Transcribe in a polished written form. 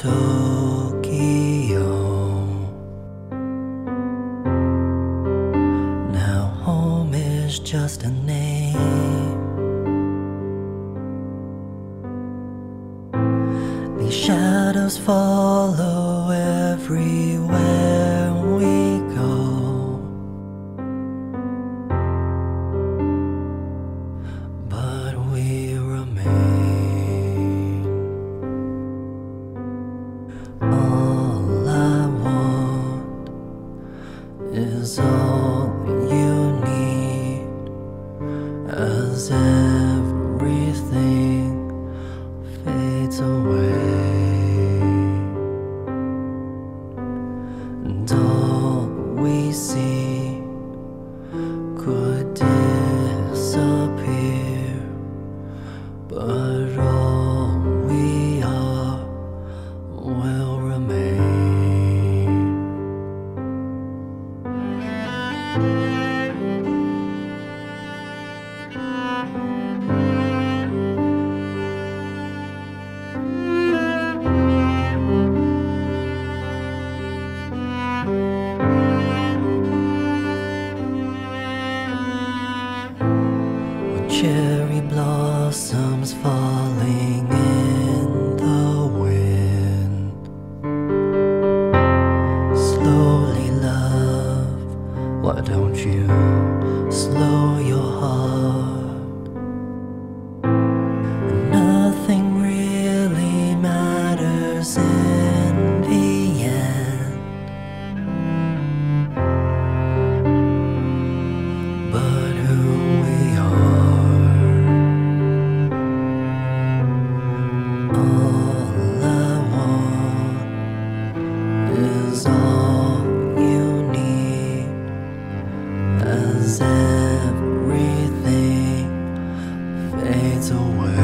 Tokyo. Now home is just a name. These shadows follow everywhere we go, but we remain. All I want is all you need, as everything fades away, and all we see could disappear, but all we are will remain. Cherry blossoms falling in the wind. Slowly, love, why don't you slow your heart? Nothing really matters in the end, but who we are. All I want is all you need, as everything fades away.